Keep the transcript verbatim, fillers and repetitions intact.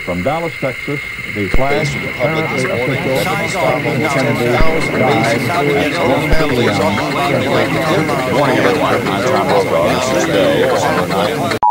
From Dallas, Texas, the flag apparently official Kennedy died. Morning, everyone. I'm Tom Brokaw. This is Day.